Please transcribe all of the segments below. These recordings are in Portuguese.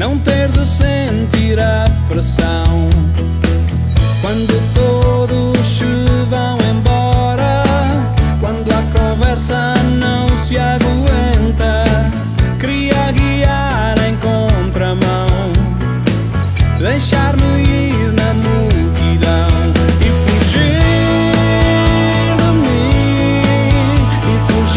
não ter de sentir a pressão quando todos se vão embora, quando a conversa não se aguenta. Queria guiar em contramão, deixar-me ir na multidão e fugir de mim, e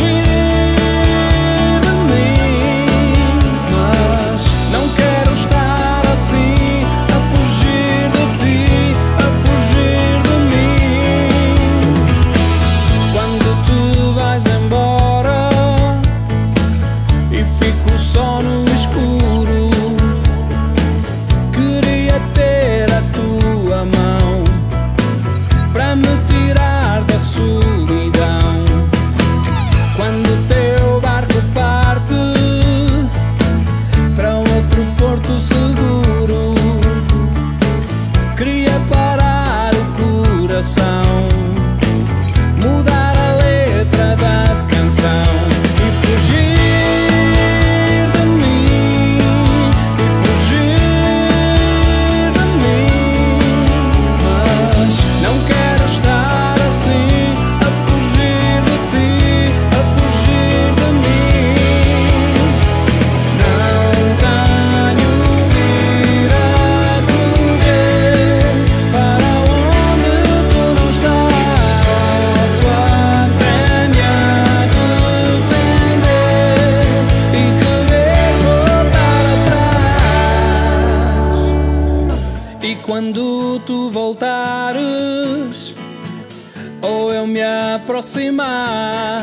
fugir de mim. Mas não quero estar assim, a fugir de ti, a fugir de mim. Quando tu vais embora e fico só no escuro, queria ter a tua mão para me tirar da solidão. Quando o teu barco parte para outro porto seguro, queria parar o coração, mudar a letra da canção e fugir de mim, e fugir de mim. Mas não quero estar assim, a fugir de ti, a fugir de mim. Não tenho de ir a correr para onde tu não estás, só até me arrepender e querer voltar atrás. E quando tu voltares, ou eu me aproximar,